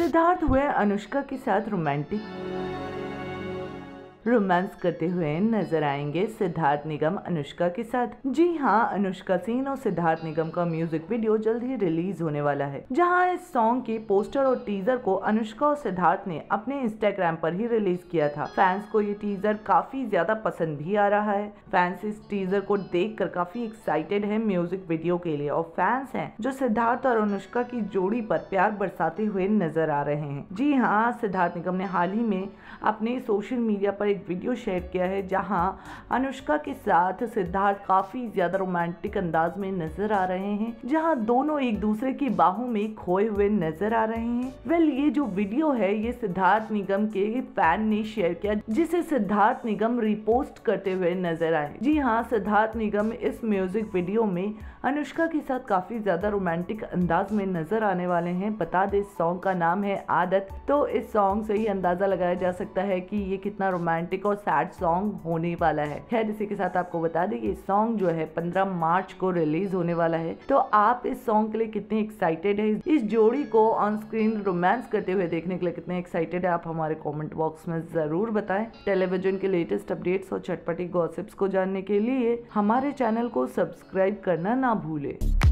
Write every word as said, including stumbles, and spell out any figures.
सिद्धार्थ हुए अनुष्का के साथ रोमांटिक रोमांस करते हुए नजर आएंगे सिद्धार्थ निगम अनुष्का के साथ। जी हाँ, अनुष्का सेन और सिद्धार्थ निगम का म्यूजिक वीडियो जल्द ही रिलीज होने वाला है, जहां इस सॉन्ग के पोस्टर और टीजर को अनुष्का और सिद्धार्थ ने अपने इंस्टाग्राम पर ही रिलीज किया था। फैंस को ये टीजर काफी ज्यादा पसंद भी आ रहा है। फैंस इस टीजर को देखकर काफी एक्साइटेड है म्यूजिक वीडियो के लिए, और फैंस हैं जो सिद्धार्थ और अनुष्का की जोड़ी पर प्यार बरसाते हुए नजर आ रहे हैं। जी हाँ, सिद्धार्थ निगम ने हाल ही में अपने सोशल मीडिया पर एक वीडियो शेयर किया है, जहां अनुष्का के साथ सिद्धार्थ काफी ज्यादा रोमांटिक अंदाज में नजर आ रहे हैं, जहां दोनों एक दूसरे की बाहों में खोए हुए नजर आ रहे हैं। वेल, ये जो वीडियो है ये सिद्धार्थ निगम के फैन ने शेयर किया, जिसे सिद्धार्थ निगम रिपोस्ट करते हुए नजर आए। जी हाँ, सिद्धार्थ निगम इस म्यूजिक वीडियो में अनुष्का के साथ काफी ज्यादा रोमांटिक अंदाज में नजर आने वाले हैं। बता दें, इस सॉन्ग का नाम है आदत। तो इस सॉन्ग से ही अंदाजा लगाया जा सकता है कि ये कितना रोमांटिक और सैड सॉन्ग होने वाला है। खैर, इसी के साथ आपको बता दें कि सॉन्ग जो है पंद्रह मार्च को रिलीज होने वाला है। तो आप इस सॉन्ग के लिए कितने एक्साइटेड है, इस जोड़ी को ऑन स्क्रीन रोमांस करते हुए देखने के लिए कितने एक्साइटेड है, आप हमारे कमेंट बॉक्स में जरूर बताएं। टेलीविजन के लेटेस्ट अपडेट्स और चटपटी गॉसिप्स को जानने के लिए हमारे चैनल को सब्सक्राइब करना ना भूले।